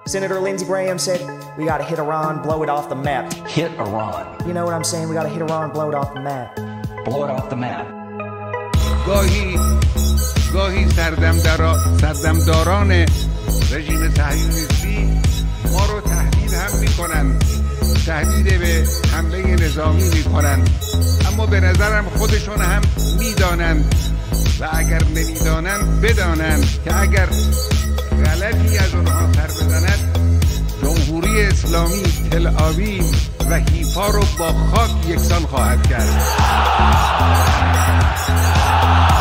Senator Lindsey Graham said, we gotta hit Iran, blow it off the map. Hit Iran. You know what I'm saying? We gotta hit Iran, blow it off the map. Blow it off the map. گاهی سردمداران رژیم صهیونیستی ما رو تهدید هم میکنن، تهدید به حمله نظامی میکنن، اما به نظرم خودشون هم میدانند و اگر نمیدانند بدانند که اگر غلطی از اونها سر بزند جمهوری اسلامی تل آویو و حیفا رو با خاک یکسان خواهد کرد.